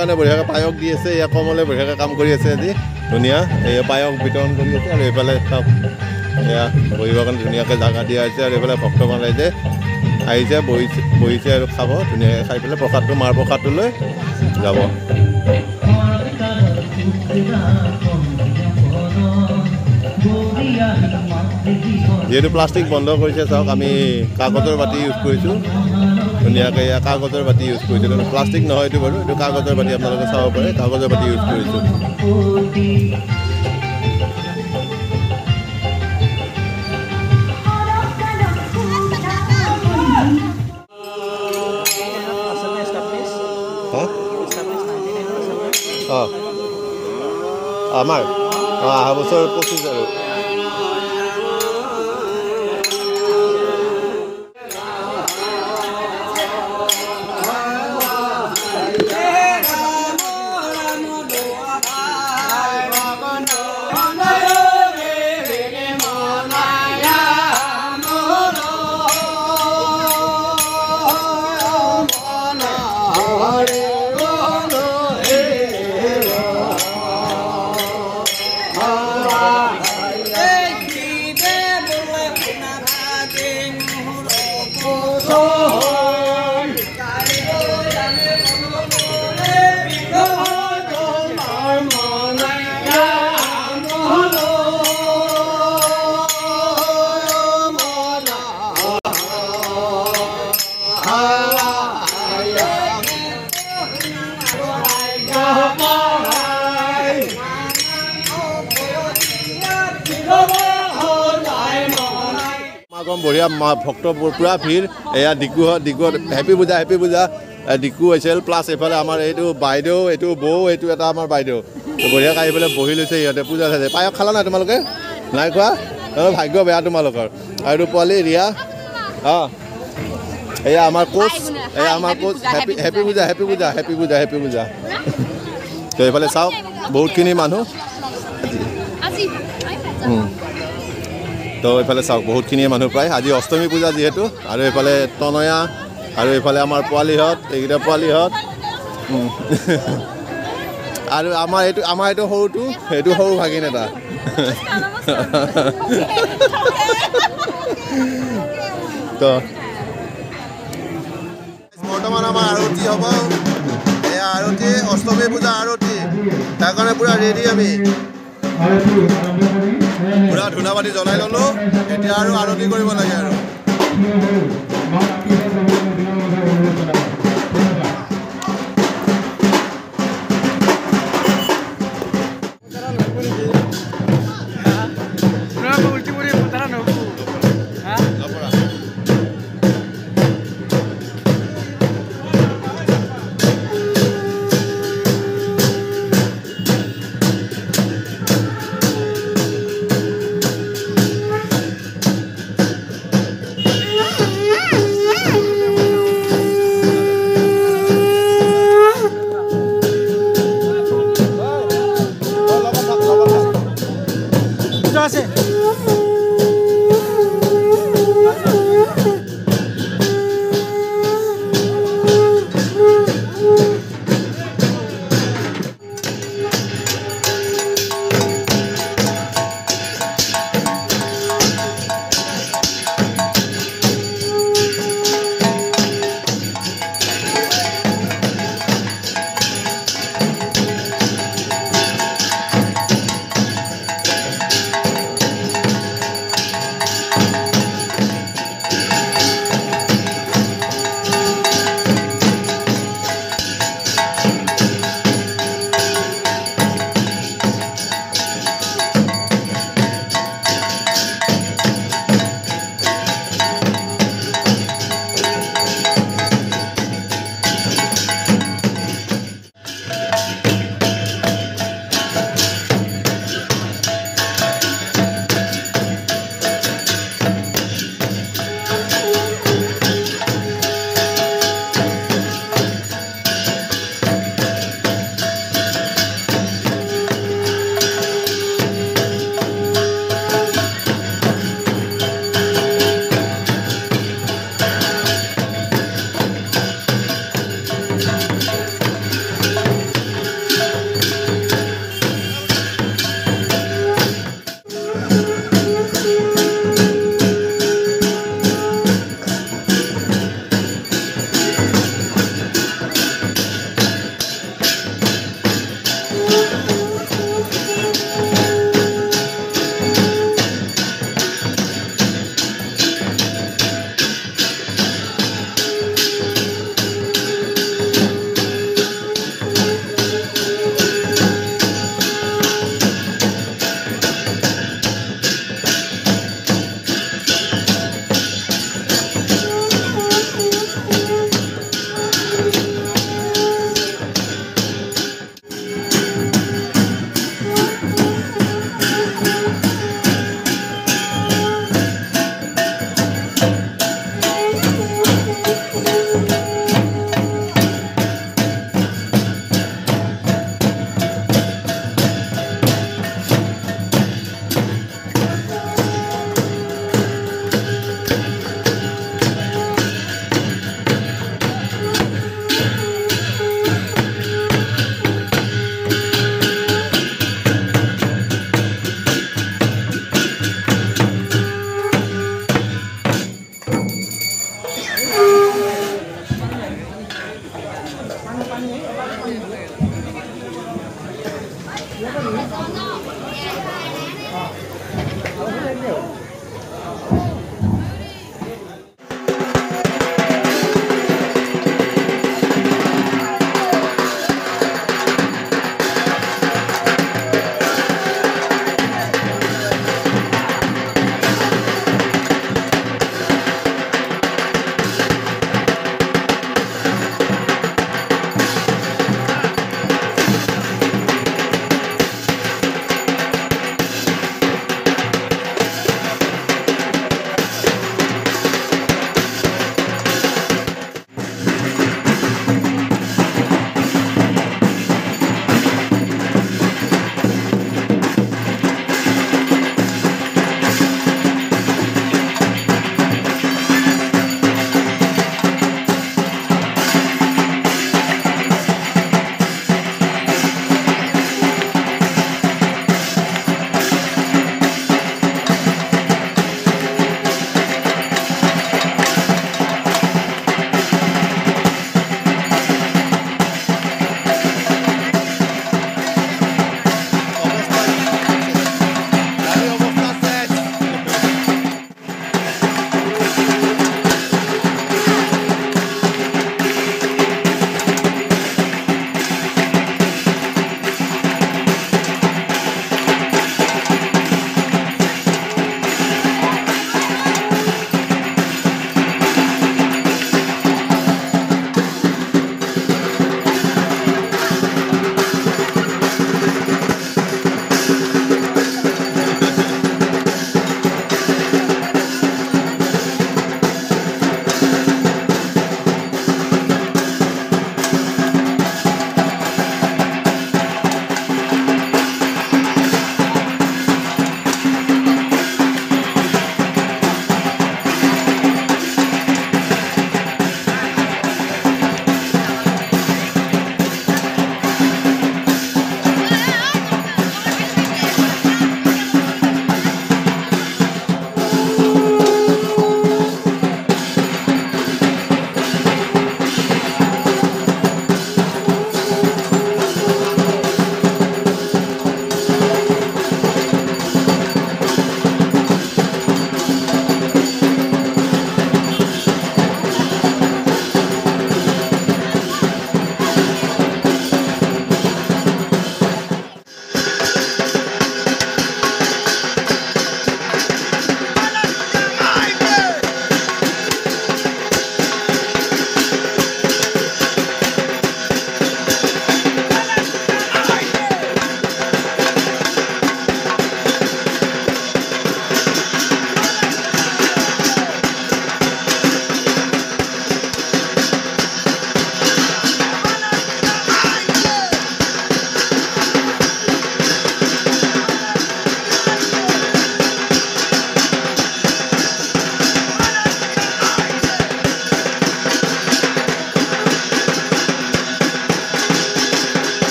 কাৰণে বঢ়িয়াকৈ পায়স দি আছে। এয়া কমলে বঢ়িয়াকৈ কাম কৰি আছে আজি ধুনীয়া এই পায়স বিতৰণ কৰি আছে। আৰু এইফালে চব এয়া বহিবৰ কাৰণে ধুনীয়াকৈ জাগা দিয়া হৈছে। আৰু এইফালে ভক্তগণ ৰাইজে আহিছে বহিছে আৰু খাব ধুনীয়াকৈ খাই পেলাই প্ৰসাদটো মাৰ প্ৰসাদটো লৈ যাব। যিহেতু প্লাষ্টিক বন্ধ কৰিছে চাওক আমি কাগজৰ বাতি ইউজ কৰিছোঁ ধুনীয়াকৈ এয়া কাগজৰ বাতি ইউজ কৰিছোঁ। প্লাষ্টিক নহয় এইটো বাৰু, এইটো কাগজৰ বাতি আপোনালোকে চাব পাৰে কাগজৰ বাতি ইউজ কৰিছোঁ। আমাৰ অহা বছৰ 25 আৰু বঢ়িয়া ভক্ত পুৰা ভিৰ। এয়া ডিগুত হেপী পূজা ডিগু হৈছিল। প্লাছ এইফালে আমাৰ এইটো বাইদেউ, এইটো বৌ, এইটো এটা আমাৰ বাইদেউ বঢ়িয়াকৈ আহি পেলাই বহি লৈছে সিহঁতে পূজা চাইছে। পায়স খালা নাই তোমালোকে? নাই খোৱা? ভাগ্য বেয়া তোমালোকৰ। আৰু পোৱালি ৰিয়া এয়া আমাৰ কোচ, হেপী পূজা। তো এইফালে চাওক বহুতখিনি মানুহ। তো এইফালে চাওক বহুতখিনিয়ে মানুহ প্ৰায় আজি অষ্টমী পূজা যিহেতু। আৰু এইফালে তনয়া আৰু এইফালে আমাৰ পোৱালিহঁত, এইকেইটা পোৱালিহঁত। আৰু আমাৰ এইটো সৰুটো, সেইটো সৰু ভাগিন এটা। তো বৰ্তমান আমাৰ আৰতি হ'ব। এয়া আৰতি, অষ্টমী পূজা আৰতি, তাৰ কাৰণে পূৰা ৰেডি আমি। পুৰা ধূনা বাতি জ্বলাই ল'লোঁ। এতিয়া আৰু আৰতি কৰিব লাগে আৰু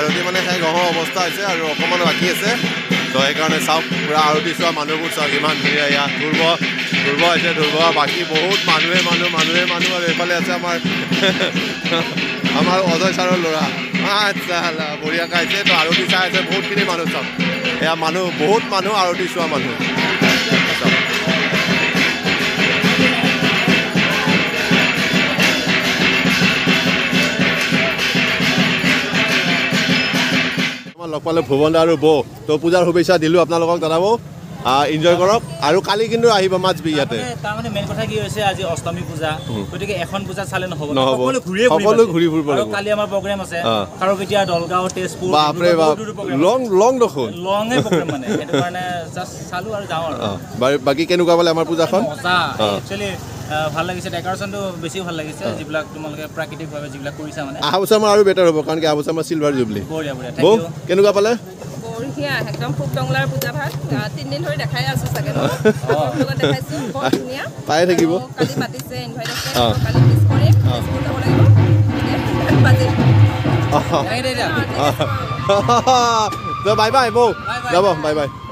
আৰতি মানে শেষ হোৱা অৱস্থা হৈছে আৰু অকণমান বাকী আছে তো সেইকাৰণে চাওক পূৰা আৰতি চোৱা মানুহবোৰ চাওক ইমান ধুনীয়া ইয়াত ধ্ৰুৱ হৈছে ধ্ৰুৱ বাকী বহুত মানুহে মানুহ আৰু এইফালে আছে আমাৰ অজয় ছাৰৰ ল'ৰা আচ্ছা বঢ়িয়াকৈ আহিছে তো আৰতি চাই আছে বহুতখিনি মানুহ চাওক এয়া বহুত মানুহ আৰতি চোৱা মানুহ লগ পালে ভুৱন আৰু বৌ তো পূজাৰ শুভেচ্ছা দিলোঁ আপোনালোকক জনাব এনজয় কৰক আৰু কালি কিন্তু আহিব মাছ বি ইয়াতে তাৰমানে মেইন কথা কি হৈছে আজি অষ্টমী পূজা গতিকে এখন পূজা চালে নহ'ব সকলো ঘূৰি ফুৰিব আৰু কালি আমাৰ প্ৰগ্ৰেম আছে খাৰুপেটীয়া দলগাঁও তেজপুৰ বাপৰে বাপ লং দেখোন লঙে প্ৰগ্ৰেম মানে সেইটো কাৰণে জাষ্ট চালো আৰু যাওঁ আৰু বাকী কেনেকুৱা পালে আমাৰ পূজাখন মজা একচুৱেলি ভাল লাগিছে ডেকৰেশ্যনটো বেছি ভাল লাগিছে যিবিলাক তোমালোকে প্ৰাকৃতিকভাৱে যিবিলাক কৰিছা মানে অহা বছৰ আৰু বেটাৰ হ'ব কাৰণ কি অহা বছৰ আমাৰ চিলভাৰ জুবলি বঢ়িয়া বৌ কেনেকুৱা পালে বঢ়িয়া একদম খুব টংলাৰ পূজা ভাত 3 দিন ধৰি দেখাই আছো চাগে দেখাইছো বহুত ধুনীয়া পাই থাকিব কালি মাতিছে ইনভাইট আছে কালি মিছ কৰিম স্কুল যাব লাগিব বাজে তো বাই বাই বৌ যাব বাই বাই